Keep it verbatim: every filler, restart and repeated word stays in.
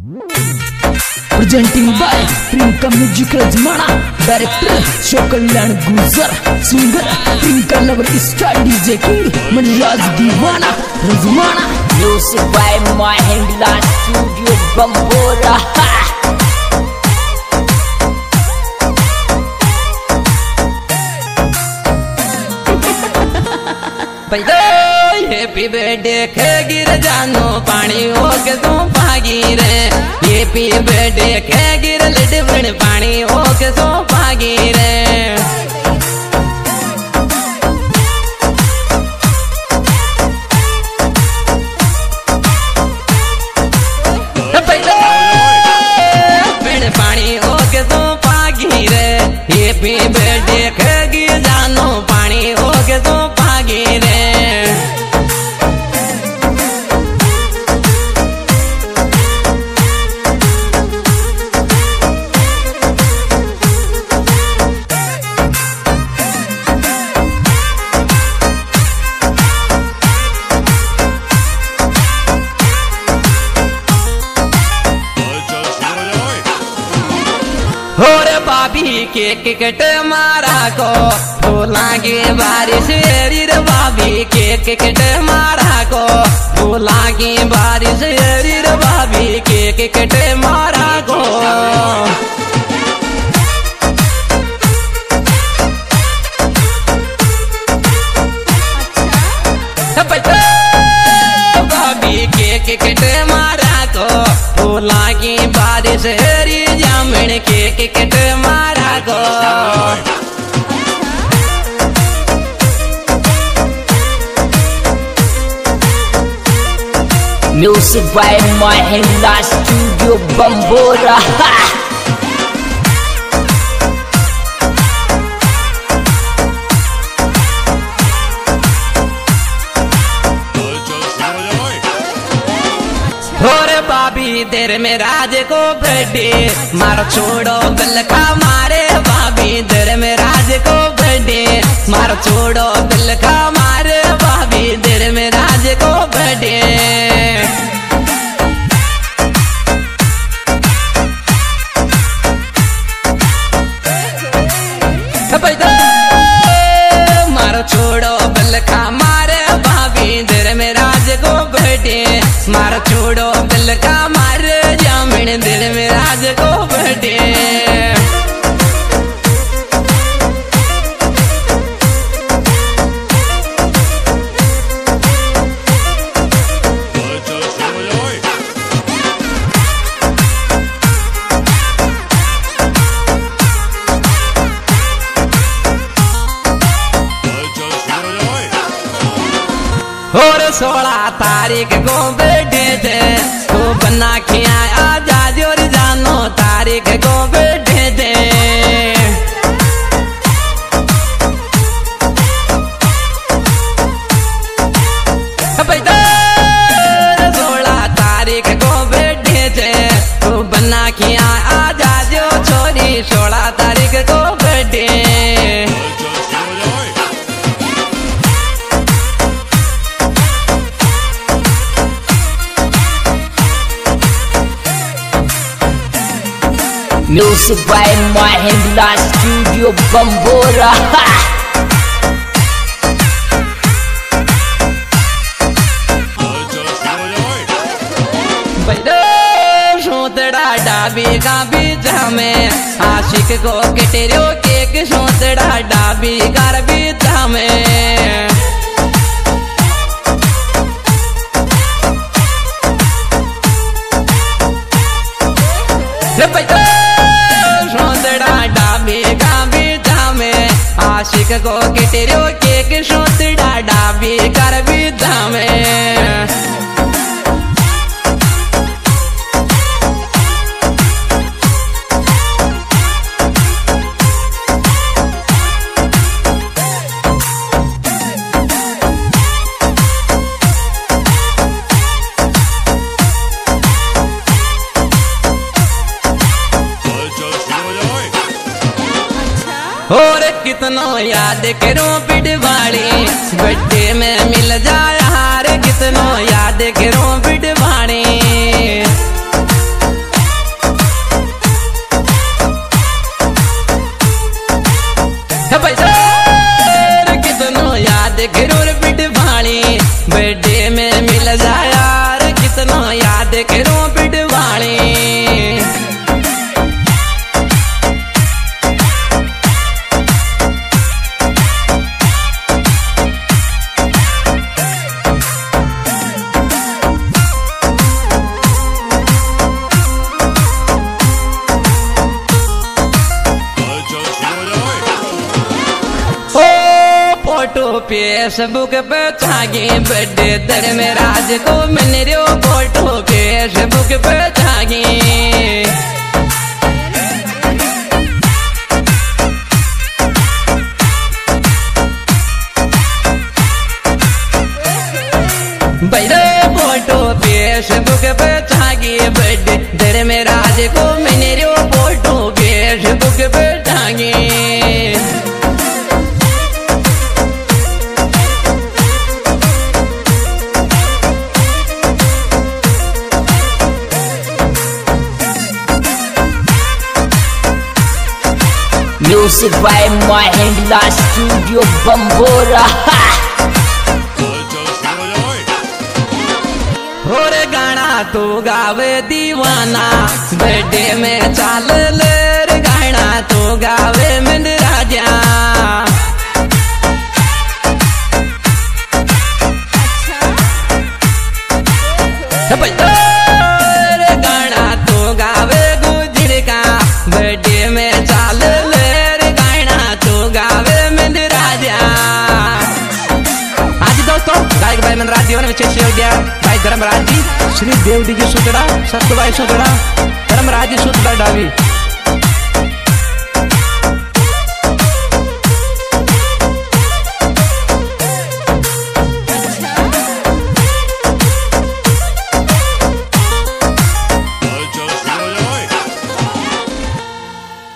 Presenting by Prinka Music Rajmana, Director Show Kalyan Gujar, Singer Prinka Lover Star D J King Manraj Diwana Rajmana. Music by Mahindra Studio Bambora. Happy birthday खे गिर जानो पानी हो के तू पागी रे। Happy birthday खे गिर लडबन पानी हो के तू पागी रे। पानी हो के तू पागी रे। हैप्पी बर्थडे खे गिर जानो पानी हो के तू पागी रे। और भाभी के टिकट मारा को फूला की बारिश रे। भाभी के टिकट मारा को फूला की बारिश रे। भाभी के टिकट मारा को भाभी के टिकट मारा को फूला की बारिश रे। जामन के टिकट मारा को Music by Mahindra Studio Bambora. और भाभी देर में राज को बर्थडे मारो छोड़ो गल का मारे। भाभी देर में राज को बर्थडे मारो छोड़ो गल का मारे। भाभी देर में राज को बर्थडे मारो छोड़ो गल का मारे। भाभी देर में राज को बर्थडे मारो छोड़ो दिल का मार। जामिन दिल में राज को बर्थडे और सोलह तारीख को बर्थडे थे तो बना खिया आजा जोर जानो तारीख को बर्थडे थे। सोलह तारीख को बर्थडे थे तो बना खिया आजा जो छोरी सोलह तारीख को birthday. Music by Mahindra Studio Bambora. सोतड़ा डाबी का बीच में आशिक को कटेरियो केक। सोतड़ा डाबी का बीच में सोतड़ा डाबी का बीच में आशिक को कटेरियो केक। सोतड़ा डाबी का बीच में और कितनो याद करो पिटवाड़ी बर्थडे में मिल जाए हार। कितनो याद करो पिटवाड़ी पिटवाली। फोटो फेसबुक पे छागी बर्थडे धर्मराज को मिल रही फोटो फेसबुक पे छागी। भैरो फोटो फेसबुक पे छागी बर्थडे धर्मराज को मिल रही फोटो फेसबुक पे छागी। Music by Mahindra Studio Bambora। और गाना तो गावे दीवाना बर्थडे में चाल ले गाना तो गावे मिल राजा। गाना तो गावे गुजर का बर्थडे में चाल भाई मनराज जीवन विशेष हो गया भाई धर्मराज जी श्री देव जी सुतड़ा सत्य भाई सुतड़ा धर्मराज जी सुत डावी।